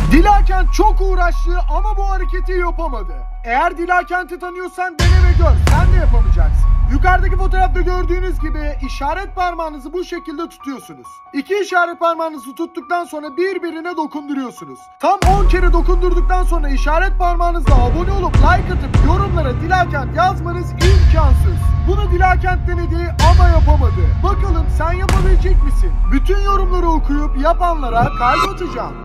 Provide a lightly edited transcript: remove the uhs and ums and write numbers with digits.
Dilakent çok uğraştı ama bu hareketi yapamadı. Eğer Dilakent'i tanıyorsan dene ve gör. Sen de yapamayacaksın. Yukarıdaki fotoğrafta gördüğünüz gibi işaret parmağınızı bu şekilde tutuyorsunuz. İki işaret parmağınızı tuttuktan sonra birbirine dokunduruyorsunuz. Tam 10 kere dokundurduktan sonra işaret parmağınızla abone olup like atıp yorumlara Dilakent yazmanız imkansız. Bunu Dilakent denedi ama yapamadı. Bakalım sen yapabilecek misin? Bütün yorumları okuyup yapanlara kalp atacağım.